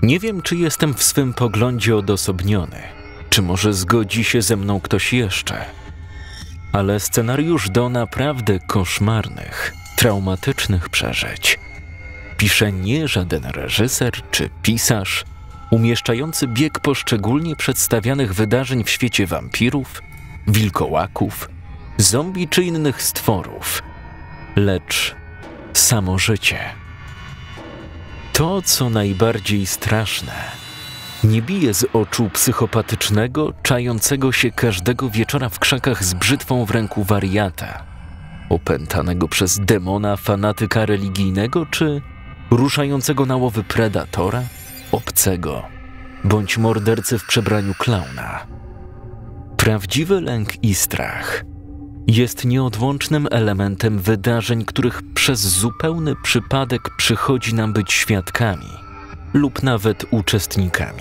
Nie wiem, czy jestem w swym poglądzie odosobniony, czy może zgodzi się ze mną ktoś jeszcze. Ale scenariusz do naprawdę koszmarnych, traumatycznych przeżyć pisze nie żaden reżyser czy pisarz umieszczający bieg poszczególnie przedstawianych wydarzeń w świecie wampirów, wilkołaków, zombie czy innych stworów, lecz samo życie. To, co najbardziej straszne, nie bije z oczu psychopatycznego, czającego się każdego wieczora w krzakach z brzytwą w ręku wariata, opętanego przez demona fanatyka religijnego czy ruszającego na łowy predatora, obcego bądź mordercy w przebraniu klauna. Prawdziwy lęk i strach jest nieodłącznym elementem wydarzeń, których przez zupełny przypadek przychodzi nam być świadkami lub nawet uczestnikami.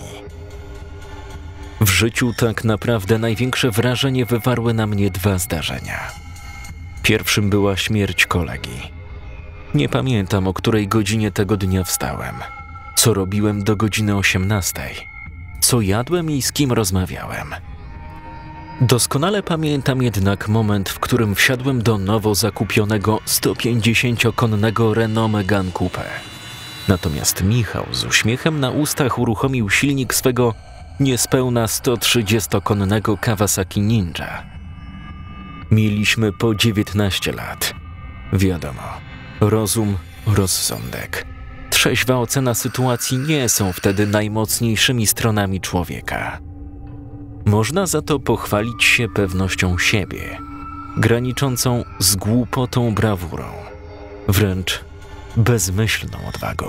W życiu tak naprawdę największe wrażenie wywarły na mnie dwa zdarzenia. Pierwszym była śmierć kolegi. Nie pamiętam, o której godzinie tego dnia wstałem, co robiłem do godziny 18, co jadłem i z kim rozmawiałem. Doskonale pamiętam jednak moment, w którym wsiadłem do nowo zakupionego 150-konnego Renault Megane Coupe. Natomiast Michał z uśmiechem na ustach uruchomił silnik swego niespełna 130-konnego Kawasaki Ninja. Mieliśmy po 19 lat. Wiadomo, rozum, rozsądek, trzeźwa ocena sytuacji nie są wtedy najmocniejszymi stronami człowieka. Można za to pochwalić się pewnością siebie, graniczącą z głupotą brawurą, wręcz bezmyślną odwagą.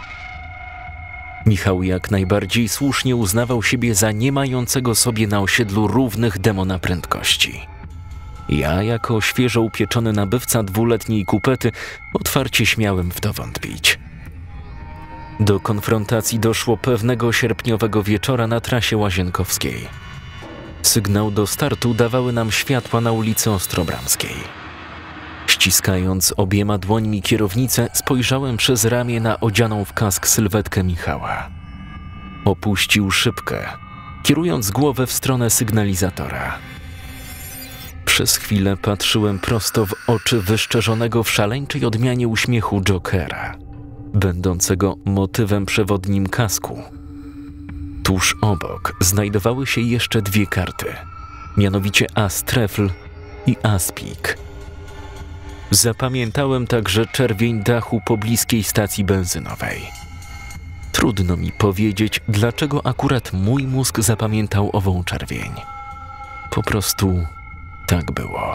Michał jak najbardziej słusznie uznawał siebie za nie mającego sobie na osiedlu równych demona prędkości. Ja, jako świeżo upieczony nabywca dwuletniej kupety, otwarcie śmiałem w to wątpić. Do konfrontacji doszło pewnego sierpniowego wieczora na trasie Łazienkowskiej. Sygnał do startu dawały nam światła na ulicy Ostrobramskiej. Ściskając obiema dłońmi kierownicę, spojrzałem przez ramię na odzianą w kask sylwetkę Michała. Opuścił szybkę, kierując głowę w stronę sygnalizatora. Przez chwilę patrzyłem prosto w oczy wyszczerzonego w szaleńczej odmianie uśmiechu Jokera, będącego motywem przewodnim kasku. Tuż obok znajdowały się jeszcze dwie karty, mianowicie as-trefl i as-pik. Zapamiętałem także czerwień dachu pobliskiej stacji benzynowej. Trudno mi powiedzieć, dlaczego akurat mój mózg zapamiętał ową czerwień. Po prostu tak było.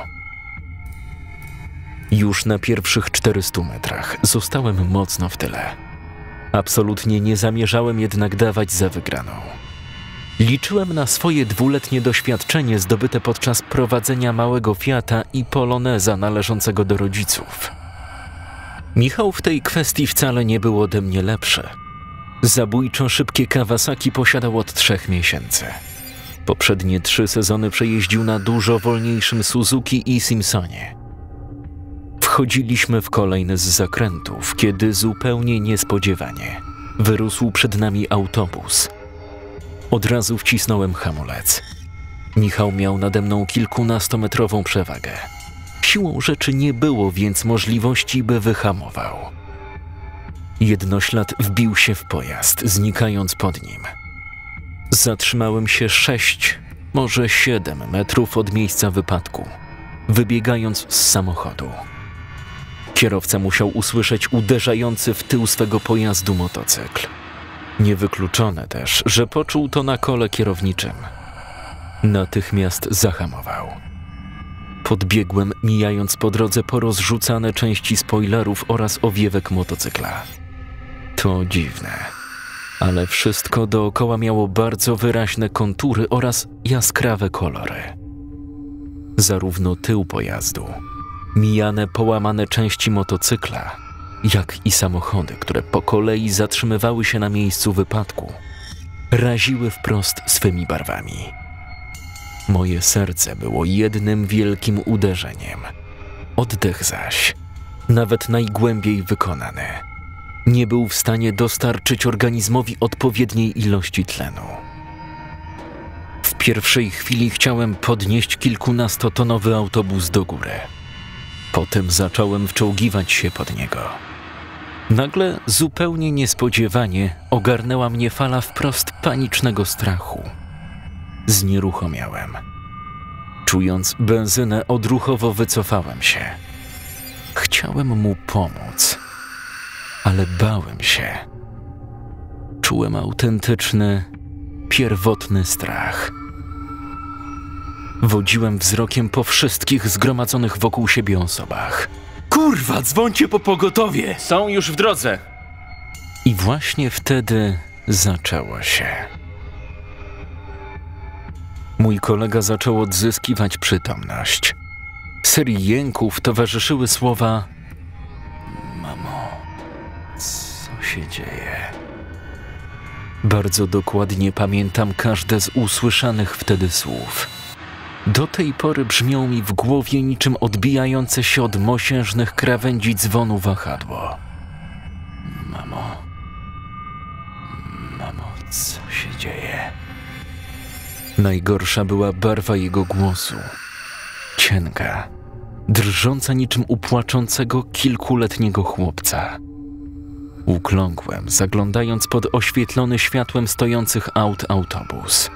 Już na pierwszych 400 metrach zostałem mocno w tyle. Absolutnie nie zamierzałem jednak dawać za wygraną. Liczyłem na swoje dwuletnie doświadczenie zdobyte podczas prowadzenia małego Fiata i Poloneza należącego do rodziców. Michał w tej kwestii wcale nie był ode mnie lepszy. Zabójczo szybkie Kawasaki posiadał od 3 miesięcy. Poprzednie 3 sezony przejeździł na dużo wolniejszym Suzuki i Simpsonie. Wchodziliśmy w kolejny z zakrętów, kiedy zupełnie niespodziewanie wyrósł przed nami autobus. Od razu wcisnąłem hamulec. Michał miał nade mną kilkunastometrową przewagę. Siłą rzeczy nie było więc możliwości, by wyhamował. Jednoślad wbił się w pojazd, znikając pod nim. Zatrzymałem się 6, może 7 metrów od miejsca wypadku, wybiegając z samochodu. Kierowca musiał usłyszeć uderzający w tył swego pojazdu motocykl. Niewykluczone też, że poczuł to na kole kierowniczym. Natychmiast zahamował. Podbiegłem, mijając po drodze porozrzucane części spoilerów oraz owiewek motocykla. To dziwne, ale wszystko dookoła miało bardzo wyraźne kontury oraz jaskrawe kolory. Zarówno tył pojazdu, mijane połamane części motocykla, jak i samochody, które po kolei zatrzymywały się na miejscu wypadku, raziły wprost swymi barwami. Moje serce było jednym wielkim uderzeniem. Oddech zaś, nawet najgłębiej wykonany, nie był w stanie dostarczyć organizmowi odpowiedniej ilości tlenu. W pierwszej chwili chciałem podnieść kilkunastotonowy autobus do góry. Potem zacząłem wczołgiwać się pod niego. Nagle, zupełnie niespodziewanie, ogarnęła mnie fala wprost panicznego strachu. Znieruchomiałem. Czując benzynę, odruchowo wycofałem się. Chciałem mu pomóc, ale bałem się. Czułem autentyczny, pierwotny strach. Wodziłem wzrokiem po wszystkich zgromadzonych wokół siebie osobach. Kurwa, dzwońcie po pogotowie! Są już w drodze! I właśnie wtedy zaczęło się. Mój kolega zaczął odzyskiwać przytomność. Serii jęków towarzyszyły słowa: mamo, co się dzieje? Bardzo dokładnie pamiętam każde z usłyszanych wtedy słów. Do tej pory brzmią mi w głowie niczym odbijające się od mosiężnych krawędzi dzwonu wahadło. Mamo, co się dzieje? Najgorsza była barwa jego głosu. Cienka, drżąca niczym u płaczącego kilkuletniego chłopca. Ukląkłem, zaglądając pod oświetlony światłem stojących aut autobus.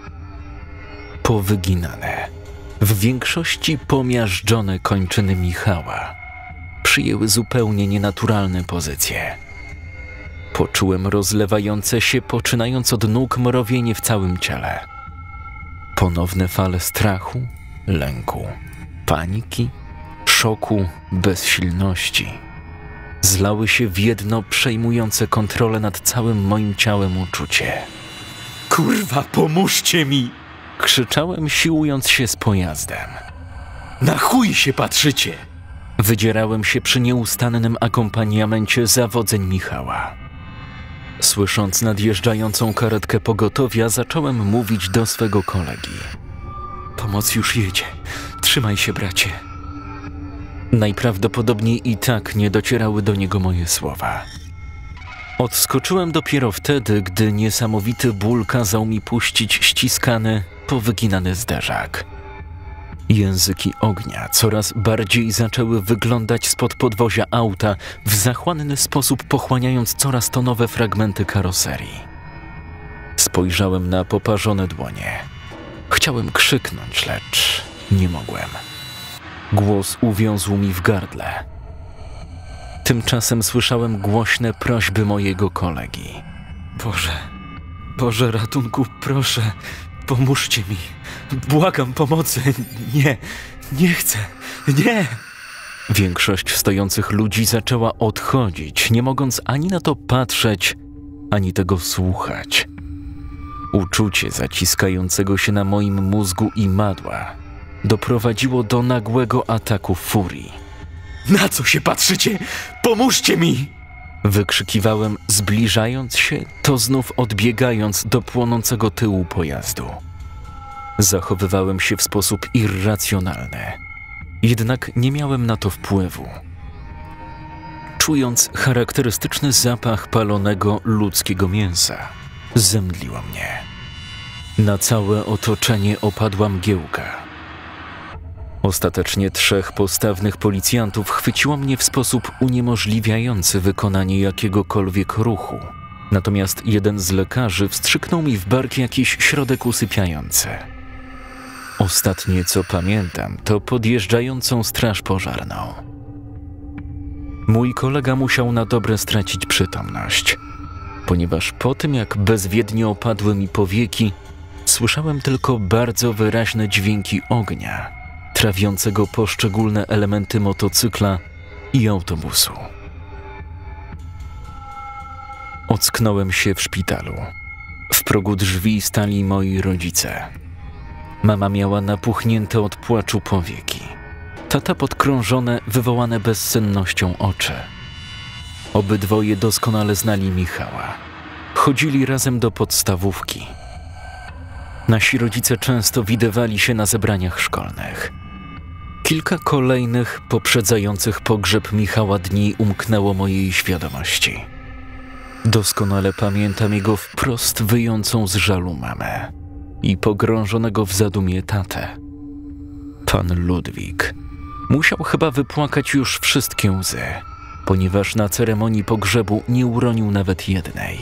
Powyginane, w większości pomiażdżone kończyny Michała przyjęły zupełnie nienaturalne pozycje. Poczułem rozlewające się, poczynając od nóg, mrowienie w całym ciele. Ponowne fale strachu, lęku, paniki, szoku, bezsilności zlały się w jedno przejmujące kontrolę nad całym moim ciałem uczucie. Kurwa, pomóżcie mi! Krzyczałem, siłując się z pojazdem. Na chuj się patrzycie! Wydzierałem się przy nieustannym akompaniamencie zawodzeń Michała. Słysząc nadjeżdżającą karetkę pogotowia, zacząłem mówić do swego kolegi. Pomoc już jedzie. Trzymaj się, bracie. Najprawdopodobniej i tak nie docierały do niego moje słowa. Odskoczyłem dopiero wtedy, gdy niesamowity ból kazał mi puścić ściskany, powyginany zderzak. Języki ognia coraz bardziej zaczęły wyglądać spod podwozia auta, w zachłanny sposób pochłaniając coraz to nowe fragmenty karoserii. Spojrzałem na poparzone dłonie. Chciałem krzyknąć, lecz nie mogłem. Głos uwiązł mi w gardle. Tymczasem słyszałem głośne prośby mojego kolegi. Boże, ratunku, proszę, pomóżcie mi. Błagam pomocy. Nie chcę. Nie! Większość stojących ludzi zaczęła odchodzić, nie mogąc ani na to patrzeć, ani tego słuchać. Uczucie zaciskającego się na moim mózgu imadła doprowadziło do nagłego ataku furii. Na co się patrzycie? Pomóżcie mi! Wykrzykiwałem, zbliżając się, to znów odbiegając do płonącego tyłu pojazdu. Zachowywałem się w sposób irracjonalny, jednak nie miałem na to wpływu. Czując charakterystyczny zapach palonego ludzkiego mięsa, zemdliło mnie. Na całe otoczenie opadła mgiełka. Ostatecznie 3 postawnych policjantów chwyciło mnie w sposób uniemożliwiający wykonanie jakiegokolwiek ruchu. Natomiast jeden z lekarzy wstrzyknął mi w bark jakiś środek usypiający. Ostatnie, co pamiętam, to podjeżdżającą straż pożarną. Mój kolega musiał na dobre stracić przytomność, ponieważ po tym, jak bezwiednie opadły mi powieki, słyszałem tylko bardzo wyraźne dźwięki ognia, trawiącego poszczególne elementy motocykla i autobusu. Ocknąłem się w szpitalu. W progu drzwi stali moi rodzice. Mama miała napuchnięte od płaczu powieki. Tata podkrążone, wywołane bezsennością oczy. Obydwoje doskonale znali Michała. Chodzili razem do podstawówki. Nasi rodzice często widywali się na zebraniach szkolnych. Kilka kolejnych, poprzedzających pogrzeb Michała dni umknęło mojej świadomości. Doskonale pamiętam jego wprost wyjącą z żalu mamę i pogrążonego w zadumie tatę. Pan Ludwik musiał chyba wypłakać już wszystkie łzy, ponieważ na ceremonii pogrzebu nie uronił nawet jednej.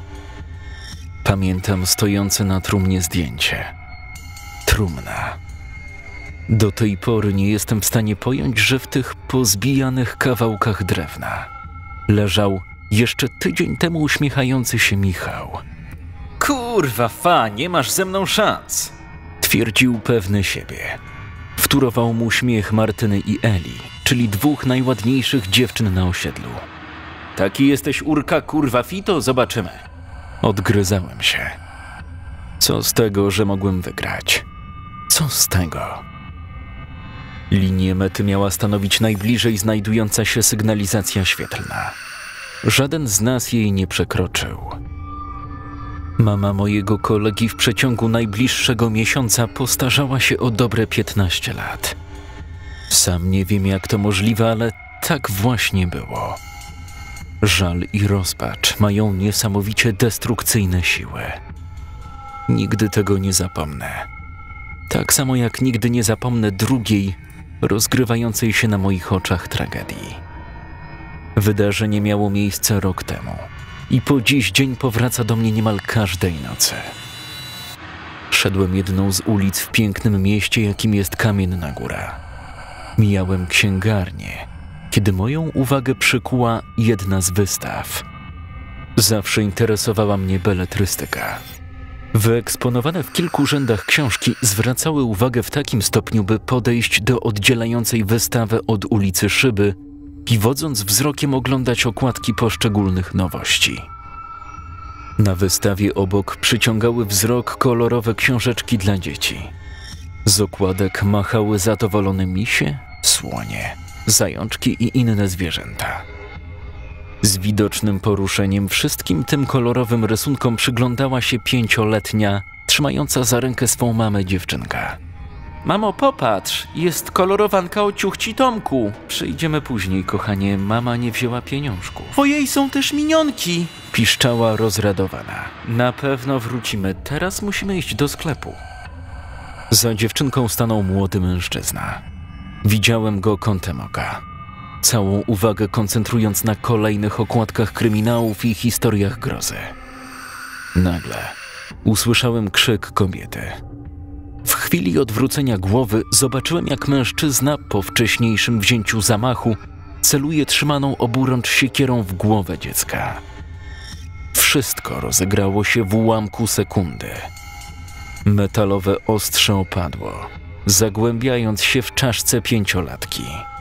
Pamiętam stojące na trumnie zdjęcie. Trumna. Do tej pory nie jestem w stanie pojąć, że w tych pozbijanych kawałkach drewna leżał jeszcze tydzień temu uśmiechający się Michał. Kurwa, nie masz ze mną szans! Twierdził pewny siebie. Wtórował mu śmiech Martyny i Eli, czyli dwóch najładniejszych dziewczyn na osiedlu. Taki jesteś urka, kurwa, fito, zobaczymy. Odgryzałem się. Co z tego, że mogłem wygrać? Co z tego? Linię mety miała stanowić najbliżej znajdująca się sygnalizacja świetlna. Żaden z nas jej nie przekroczył. Mama mojego kolegi w przeciągu najbliższego miesiąca postarzała się o dobre 15 lat. Sam nie wiem, jak to możliwe, ale tak właśnie było. Żal i rozpacz mają niesamowicie destrukcyjne siły. Nigdy tego nie zapomnę. Tak samo jak nigdy nie zapomnę drugiej, rozgrywającej się na moich oczach tragedii. Wydarzenie miało miejsce rok temu i po dziś dzień powraca do mnie niemal każdej nocy. Szedłem jedną z ulic w pięknym mieście, jakim jest Kamienna Góra. Mijałem księgarnię, kiedy moją uwagę przykuła jedna z wystaw. Zawsze interesowała mnie beletrystyka. Wyeksponowane w kilku rzędach książki zwracały uwagę w takim stopniu, by podejść do oddzielającej wystawę od ulicy Szyby i wodząc wzrokiem oglądać okładki poszczególnych nowości. Na wystawie obok przyciągały wzrok kolorowe książeczki dla dzieci. Z okładek machały zadowolone misie, słonie, zajączki i inne zwierzęta. Z widocznym poruszeniem wszystkim tym kolorowym rysunkom przyglądała się 5-letnia, trzymająca za rękę swą mamę dziewczynka. Mamo, popatrz, jest kolorowanka o ciuchci Tomku. Przyjdziemy później, kochanie, mama nie wzięła pieniążków. Ojej, są też minionki. Piszczała rozradowana. Na pewno wrócimy, teraz musimy iść do sklepu. Za dziewczynką stanął młody mężczyzna. Widziałem go kątem oka, całą uwagę koncentrując na kolejnych okładkach kryminałów i historiach grozy. Nagle usłyszałem krzyk kobiety. W chwili odwrócenia głowy zobaczyłem, jak mężczyzna po wcześniejszym wzięciu zamachu celuje trzymaną oburącz siekierą w głowę dziecka. Wszystko rozegrało się w ułamku sekundy. Metalowe ostrze opadło, zagłębiając się w czaszce 5-latki.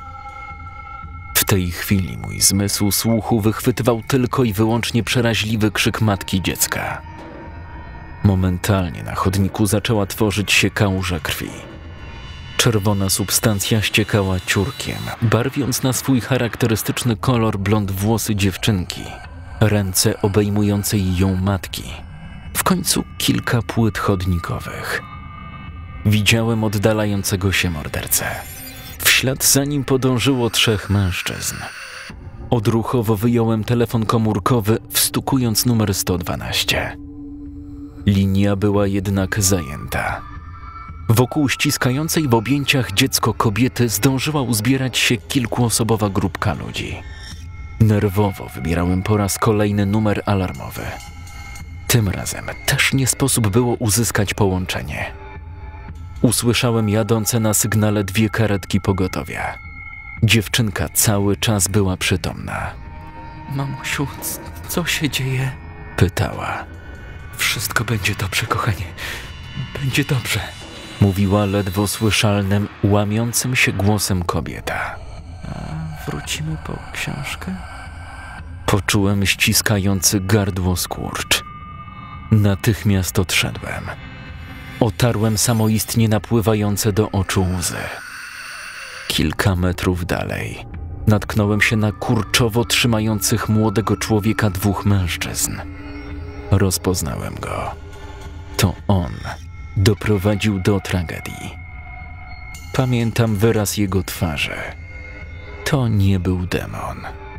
W tej chwili mój zmysł słuchu wychwytywał tylko i wyłącznie przeraźliwy krzyk matki dziecka. Momentalnie na chodniku zaczęła tworzyć się kałuża krwi. Czerwona substancja ściekała ciurkiem, barwiąc na swój charakterystyczny kolor blond włosy dziewczynki, ręce obejmującej ją matki, w końcu kilka płyt chodnikowych. Widziałem oddalającego się mordercę. W ślad za nim podążyło 3 mężczyzn. Odruchowo wyjąłem telefon komórkowy, wstukując numer 112. Linia była jednak zajęta. Wokół ściskającej w objęciach dziecko kobiety zdążyła uzbierać się kilkuosobowa grupka ludzi. Nerwowo wybierałem po raz kolejny numer alarmowy. Tym razem też nie sposób było uzyskać połączenie. Usłyszałem jadące na sygnale 2 karetki pogotowia. Dziewczynka cały czas była przytomna. Mamusiu, co się dzieje? Pytała. Wszystko będzie dobrze, kochanie. Będzie dobrze. Mówiła ledwo słyszalnym, łamiącym się głosem kobieta. A wrócimy po książkę? Poczułem ściskający gardło skurcz. Natychmiast odszedłem. Otarłem samoistnie napływające do oczu łzy. Kilka metrów dalej natknąłem się na kurczowo trzymających młodego człowieka 2 mężczyzn. Rozpoznałem go. To on doprowadził do tragedii. Pamiętam wyraz jego twarzy. To nie był demon.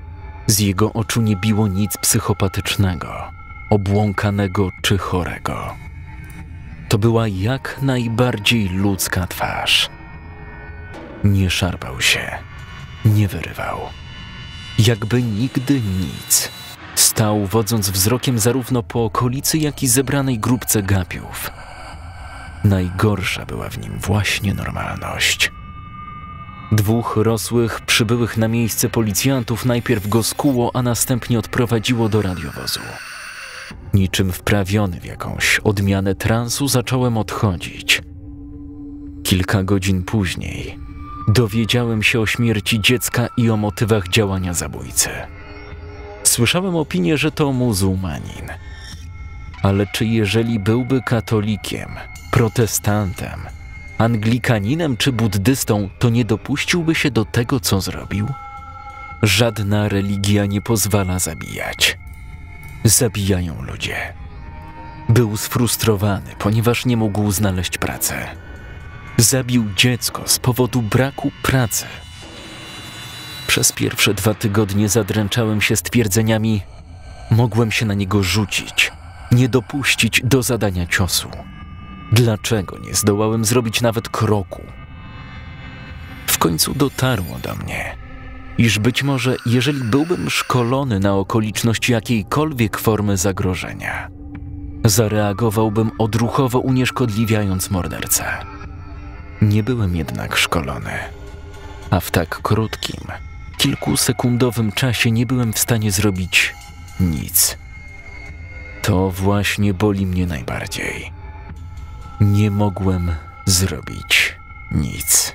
Z jego oczu nie biło nic psychopatycznego, obłąkanego czy chorego. To była jak najbardziej ludzka twarz. Nie szarpał się, nie wyrywał. Jakby nigdy nic. Stał, wodząc wzrokiem zarówno po okolicy, jak i zebranej grupce gapiów. Najgorsza była w nim właśnie normalność. 2 rosłych, przybyłych na miejsce policjantów najpierw go skuło, a następnie odprowadziło do radiowozu. Niczym wprawiony w jakąś odmianę transu zacząłem odchodzić. Kilka godzin później dowiedziałem się o śmierci dziecka i o motywach działania zabójcy. Słyszałem opinię, że to muzułmanin. Ale czy jeżeli byłby katolikiem, protestantem, anglikaninem czy buddystą, to nie dopuściłby się do tego, co zrobił? Żadna religia nie pozwala zabijać. Zabijają ludzie. Był sfrustrowany, ponieważ nie mógł znaleźć pracy. Zabił dziecko z powodu braku pracy. Przez pierwsze 2 tygodnie zadręczałem się stwierdzeniami: mogłem się na niego rzucić, nie dopuścić do zadania ciosu. Dlaczego nie zdołałem zrobić nawet kroku? W końcu dotarło do mnie, iż być może jeżeli byłbym szkolony na okoliczność jakiejkolwiek formy zagrożenia, zareagowałbym odruchowo, unieszkodliwiając mordercę. Nie byłem jednak szkolony, a w tak krótkim, kilkusekundowym czasie nie byłem w stanie zrobić nic. To właśnie boli mnie najbardziej. Nie mogłem zrobić nic.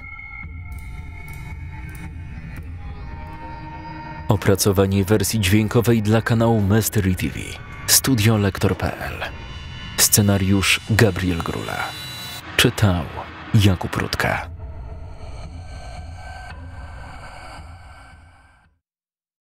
Opracowanie wersji dźwiękowej dla kanału Mystery TV. Studio Lektor.pl. Scenariusz Gabriel Grula. Czytał Jakub Rutka.